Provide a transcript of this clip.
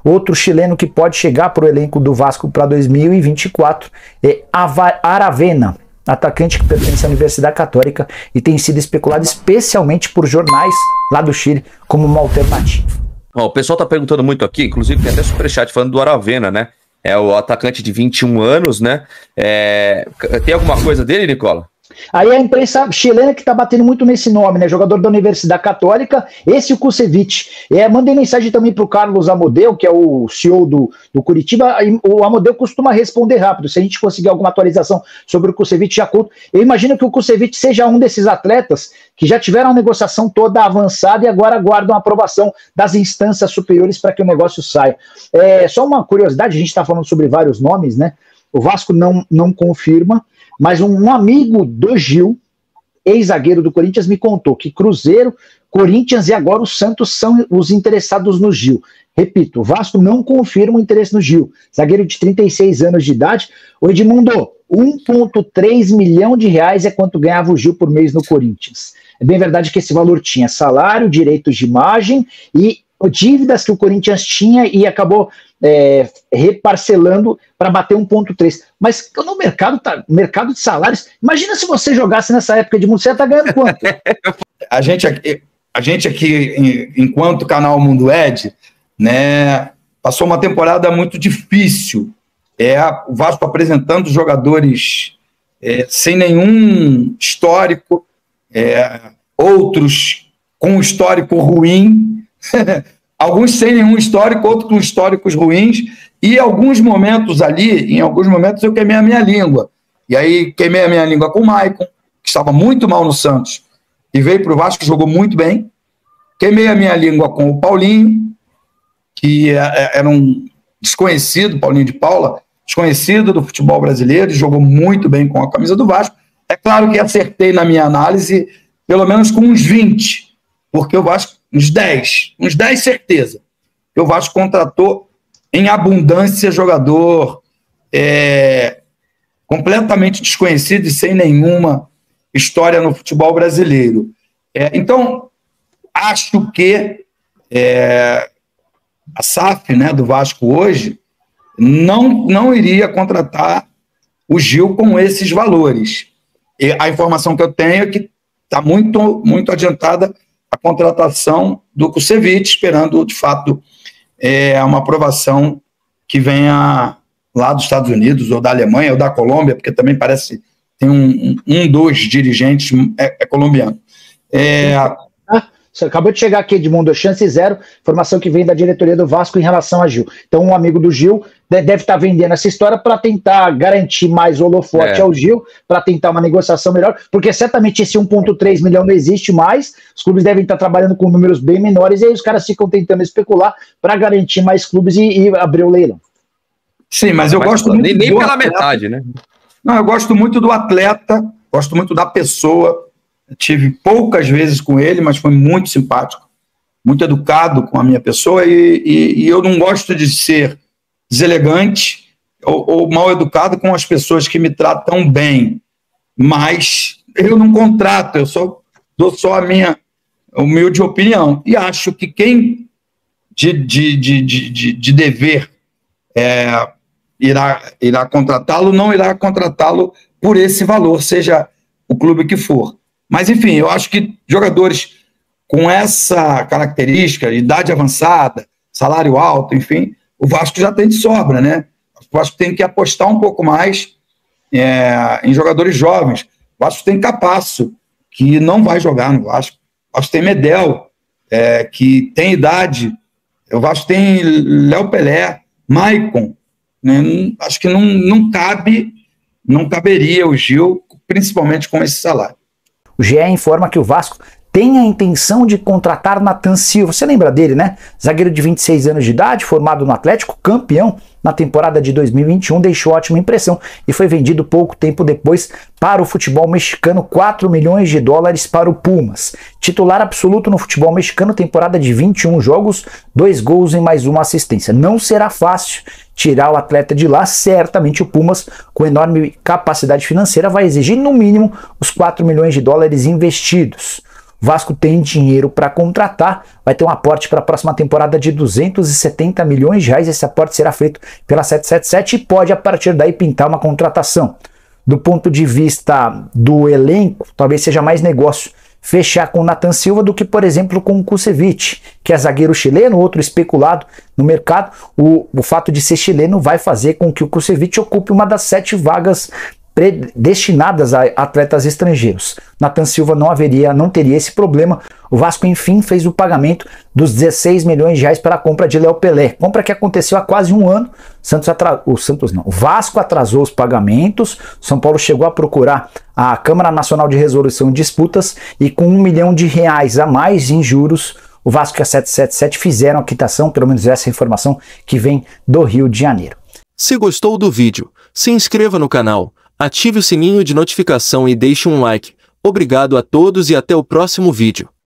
Outro chileno que pode chegar para o elenco do Vasco para 2024 é Aravena, atacante que pertence à Universidade Católica e tem sido especulado especialmente por jornais lá do Chile como uma alternativa. Ó, o pessoal tá perguntando muito aqui, inclusive tem até superchat falando do Aravena, né? É o atacante de 21 anos, né? Tem alguma coisa dele, Nicola? Aí a imprensa chilena que tá batendo muito nesse nome, né? Jogador da Universidade Católica, esse e o Kusevich. Mandei mensagem também pro Carlos Amodeu, que é o CEO do Curitiba. O Amodeu costuma responder rápido. Se a gente conseguir alguma atualização sobre o Kusevich, já conto. Eu imagino que o Kusevich seja um desses atletas que já tiveram a negociação toda avançada e agora aguardam a aprovação das instâncias superiores para que o negócio saia. Só uma curiosidade, a gente está falando sobre vários nomes, né? O Vasco não confirma, mas um amigo do Gil, ex-zagueiro do Corinthians, me contou que Cruzeiro, Corinthians e agora o Santos são os interessados no Gil. Repito, o Vasco não confirma o interesse no Gil. Zagueiro de 36 anos de idade. O Edmundo, 1,3 milhão de reais é quanto ganhava o Gil por mês no Corinthians. É bem verdade que esse valor tinha salário, direitos de imagem e dívidas que o Corinthians tinha e acabou reparcelando para bater 1,3. Mas no mercado de salários, imagina se você jogasse nessa época de mundo, você ia estar ganhando quanto? A gente aqui, enquanto canal Mundo Ed, né, passou uma temporada muito difícil. O Vasco apresentando jogadores sem nenhum histórico, outros com histórico ruim, alguns sem nenhum histórico, outros com históricos ruins, e em alguns momentos eu queimei a minha língua. E aí queimei a minha língua com o Maicon, que estava muito mal no Santos, e veio para o Vasco, jogou muito bem. Queimei a minha língua com o Paulinho, que era um desconhecido, Paulinho de Paula, desconhecido do futebol brasileiro, e jogou muito bem com a camisa do Vasco. É claro que acertei na minha análise, pelo menos com uns 20, porque o Vasco, uns 10 certeza, que o Vasco contratou em abundância jogador completamente desconhecido e sem nenhuma história no futebol brasileiro. Então, acho que a SAF, né, do Vasco hoje não iria contratar o Gil com esses valores. E a informação que eu tenho é que está muito, muito adiantada a contratação do Kusevich, esperando, de fato, uma aprovação que venha lá dos Estados Unidos, ou da Alemanha, ou da Colômbia, porque também parece tem dos dirigentes colombiano. Você acabou de chegar aqui, Edmundo, chance zero, informação que vem da diretoria do Vasco em relação a Gil. Então, um amigo do Gil deve estar vendendo essa história para tentar garantir mais holofote ao Gil, para tentar uma negociação melhor, porque certamente esse 1,3 milhão não existe mais, os clubes devem estar trabalhando com números bem menores, e aí os caras ficam tentando especular para garantir mais clubes e abrir o leilão. Sim, mas eu gosto muito nem pela metade, né? Não, eu gosto muito do atleta, gosto muito da pessoa. Tive poucas vezes com ele, mas foi muito simpático, muito educado com a minha pessoa, e eu não gosto de ser deselegante ou mal educado com as pessoas que me tratam bem, mas eu não contrato, dou só a minha humilde opinião, e acho que quem de dever irá contratá-lo, não irá contratá-lo por esse valor, seja o clube que for. Mas, enfim, eu acho que jogadores com essa característica, idade avançada, salário alto, enfim, o Vasco já tem de sobra, né? O Vasco tem que apostar um pouco mais em jogadores jovens. O Vasco tem Capasso, que não vai jogar no Vasco. O Vasco tem Medel, que tem idade. O Vasco tem Léo Pelé, Maicon. Né? Acho que não caberia o Gil, principalmente com esse salário. O GE informa que o Vasco tem a intenção de contratar Nathan Silva. Você lembra dele, né? Zagueiro de 26 anos de idade, formado no Atlético, campeão na temporada de 2021, deixou ótima impressão e foi vendido pouco tempo depois para o futebol mexicano, 4 milhões de dólares para o Pumas. Titular absoluto no futebol mexicano, temporada de 21 jogos, 2 gols e mais uma assistência. Não será fácil tirar o atleta de lá, certamente o Pumas, com enorme capacidade financeira, vai exigir no mínimo os 4 milhões de dólares investidos. Vasco tem dinheiro para contratar, vai ter um aporte para a próxima temporada de 270 milhões de reais. Esse aporte será feito pela 777 e pode a partir daí pintar uma contratação. Do ponto de vista do elenco, talvez seja mais negócio fechar com o Nathan Silva do que, por exemplo, com o Kusevich, que é zagueiro chileno, outro especulado no mercado. O fato de ser chileno vai fazer com que o Kusevich ocupe uma das 7 vagas destinadas a atletas estrangeiros. Nathan Silva não teria esse problema. O Vasco, enfim, fez o pagamento dos 16 milhões de reais para a compra de Léo Pelé, compra que aconteceu há quase um ano. O Vasco atrasou os pagamentos, São Paulo chegou a procurar a Câmara Nacional de Resolução de Disputas e com R$1 milhão a mais em juros, o Vasco e a 777 fizeram a quitação, pelo menos essa informação que vem do Rio de Janeiro. Se gostou do vídeo, se inscreva no canal, ative o sininho de notificação e deixe um like. Obrigado a todos e até o próximo vídeo.